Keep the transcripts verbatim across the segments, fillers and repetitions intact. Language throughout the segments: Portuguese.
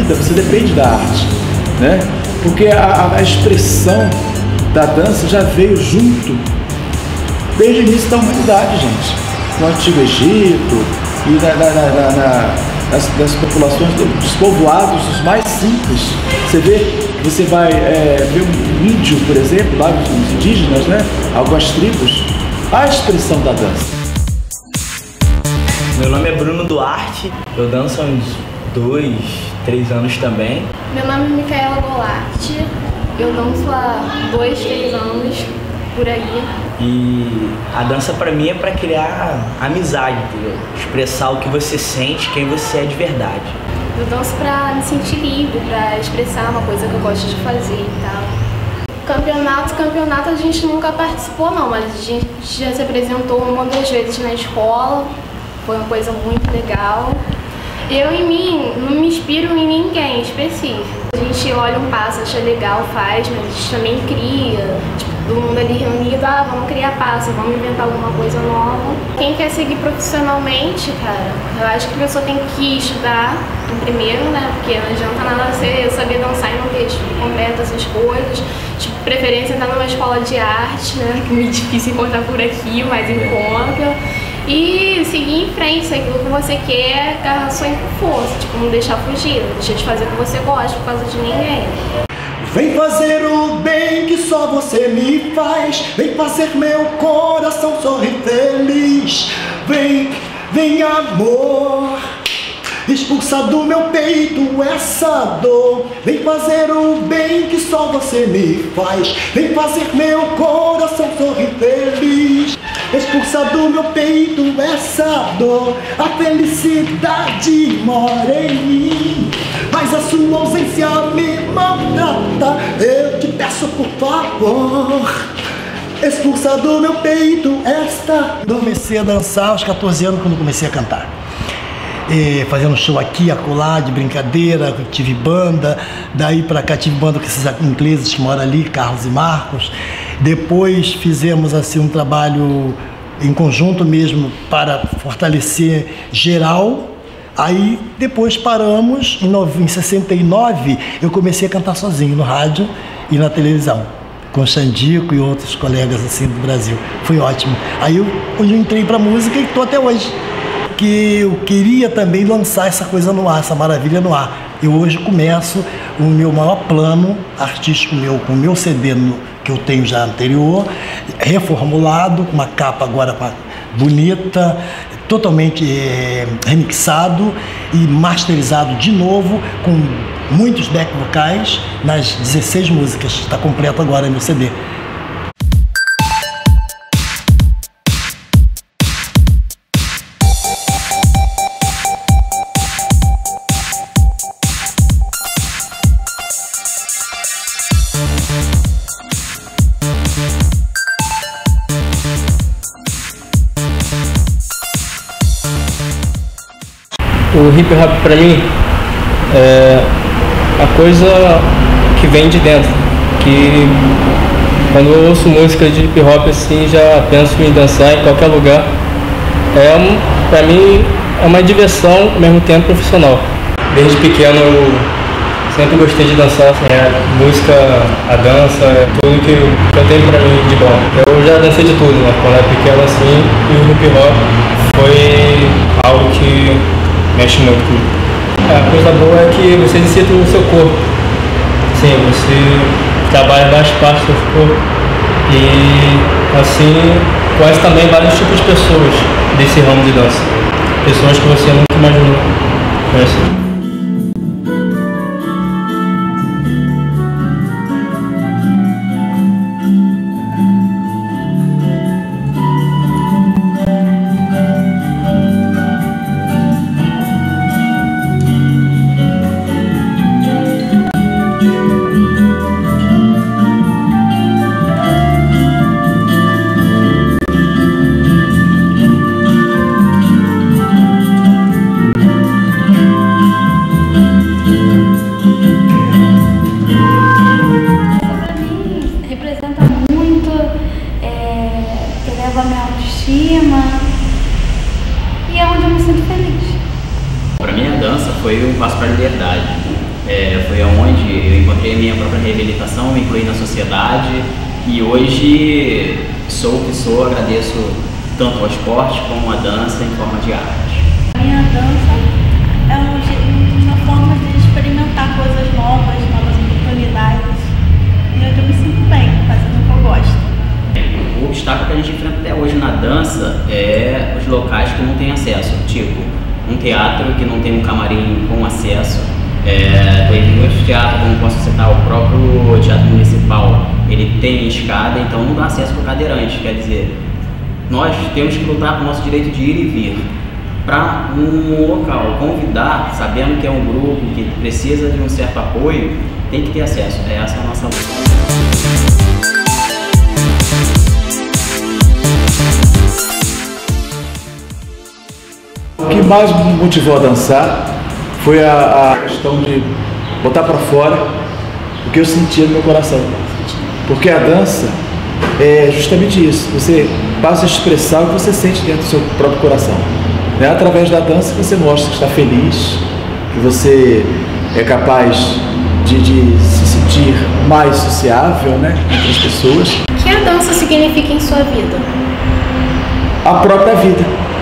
vida, você depende da arte, né? Porque a, a expressão da dança já veio junto desde o início da humanidade, gente. No Antigo Egito e na, na, na, na, nas, nas populações dos povoados os mais simples. Você vê, você vai é, ver um índio, por exemplo, lá dos indígenas, né? Algumas tribos, a expressão da dança. Meu nome é Bruno Duarte, eu danço há uns dois, três anos também. Meu nome é Micaela Goulart, eu danço há dois, três anos, por aí. E a dança pra mim é pra criar amizade, entendeu? Expressar o que você sente, quem você é de verdade. Eu danço pra me sentir livre, pra expressar uma coisa que eu gosto de fazer e tal. Campeonato, campeonato a gente nunca participou não, mas a gente já se apresentou uma ou duas vezes na escola. Foi uma coisa muito legal. Eu, em mim, não me inspiro em ninguém específico. A gente olha um passo, acha legal, faz, mas a gente também cria. Tipo, todo mundo ali reunido, ah, vamos criar passo, vamos inventar alguma coisa nova. Quem quer seguir profissionalmente, cara, eu acho que a pessoa tem que estudar em primeiro, né? Porque não adianta nada você saber dançar e não ter estudo completo, essas coisas. Tipo, preferência entrar numa escola de arte, né? Que é muito difícil encontrar por aqui, mas encontra. E seguir em frente, se aquilo que você quer, agarrar sua força, tipo, não deixar fugir, não deixar de fazer o que você gosta por causa de ninguém. Vem fazer o bem que só você me faz, vem fazer meu coração sorrir feliz. Vem, vem amor, expulsa do meu peito essa dor. Vem fazer o bem que só você me faz, vem fazer meu coração sorrir feliz. Expulsa do meu peito essa dor, a felicidade mora em mim, mas a sua ausência me maltrata. Eu te peço por favor, expulsa do meu peito esta dor. Comecei a dançar aos quatorze anos quando comecei a cantar. E fazendo show aqui, acolá, de brincadeira, tive banda, daí pra cá tive banda com esses ingleses que moram ali, Carlos e Marcos. Depois fizemos assim um trabalho em conjunto mesmo para fortalecer geral. Aí depois paramos, em, em sessenta e nove eu comecei a cantar sozinho no rádio e na televisão, com Xandico e outros colegas assim do Brasil. Foi ótimo. Aí eu, eu entrei pra música e estou até hoje. Que eu queria também lançar essa coisa no ar, essa maravilha no ar. Eu hoje começo o meu maior plano artístico meu, com o meu C D no, que eu tenho já anterior, reformulado, com uma capa agora bonita, totalmente é, remixado e masterizado de novo, com muitos back vocais nas dezesseis músicas. Está completo agora meu C D. O hip hop pra mim é a coisa que vem de dentro, que quando eu ouço música de hip hop assim já penso em dançar em qualquer lugar. É um, pra mim é uma diversão ao mesmo tempo profissional. Desde pequeno eu sempre gostei de dançar, assim, a música, a dança, é tudo que eu, que eu tenho pra mim de bom. Eu já dancei de tudo, né? Quando era pequeno assim, e o hip hop foi algo que mexe muito comigo. A coisa boa é que você exercita o seu corpo. Sim, você trabalha várias partes do seu corpo e assim conhece também vários tipos de pessoas desse ramo de dança. Pessoas que você nunca imaginou conhecer. eleva a minha autoestima e é onde eu me sinto feliz. Para mim a dança foi um passo para a liberdade. foi onde eu encontrei a minha própria reabilitação, me incluí na sociedade e hoje sou o que sou, agradeço tanto ao esporte como à dança em forma de arte. A minha dança é uma forma de experimentar coisas novas, novas oportunidades, e eu me sinto bem fazendo o que eu gosto. O obstáculo que a gente enfrenta até hoje na dança é os locais que não têm acesso, tipo um teatro que não tem um camarim com acesso. É, tem muitos teatros, como posso citar, o próprio Teatro Municipal, ele tem escada, então não dá acesso para o cadeirante. Quer dizer, nós temos que lutar pelo nosso direito de ir e vir para um local, convidar, sabendo que é um grupo que precisa de um certo apoio, tem que ter acesso. Essa é a nossa luta. O que mais me motivou a dançar foi a, a questão de botar para fora o que eu sentia no meu coração. Porque a dança é justamente isso, você passa a expressar o que você sente dentro do seu próprio coração. É através da dança que você mostra que está feliz, que você é capaz de, de se sentir mais sociável, né, entre as pessoas. O que a dança significa em sua vida? A própria vida.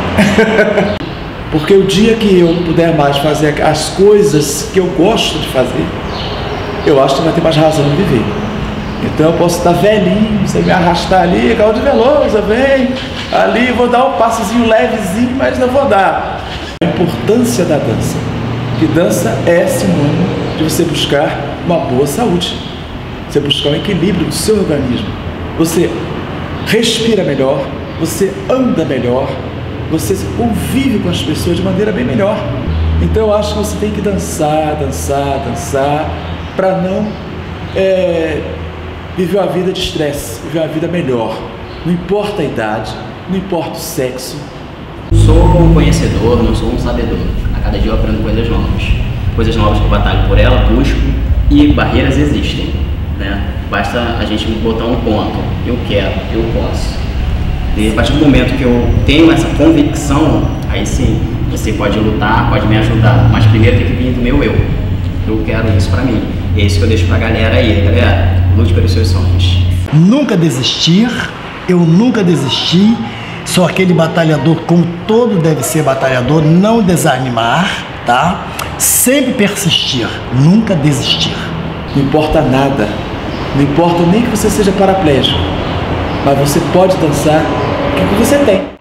Porque o dia que eu não puder mais fazer as coisas que eu gosto de fazer, eu acho que vai ter mais razão de viver. Então eu posso estar velhinho, você me arrastar ali, carro de Veloso, vem ali, vou dar um passozinho levezinho, mas não vou dar. A importância da dança, que dança é sinônimo de você buscar uma boa saúde, você buscar um equilíbrio do seu organismo, você respira melhor, você anda melhor, você convive com as pessoas de maneira bem melhor. Então eu acho que você tem que dançar, dançar, dançar, para não é, viver uma vida de estresse, viver uma vida melhor. Não importa a idade, não importa o sexo. Sou um conhecedor, não sou um sabedor. A cada dia eu aprendo coisas novas. Coisas novas que eu batalho por ela, busco, e barreiras existem, né? Basta a gente botar um ponto. Eu quero, eu posso. E a partir do momento que eu tenho essa convicção, aí sim, você pode lutar, pode me ajudar, mas primeiro tem que vir do meu eu. Eu quero isso pra mim. E é isso que eu deixo pra galera aí, galera. Lute pelos seus sonhos. Nunca desistir, eu nunca desisti. Sou aquele batalhador como todo deve ser batalhador, não desanimar, tá? Sempre persistir, nunca desistir. Não importa nada, não importa nem que você seja paraplégico, mas você pode dançar o que você tem.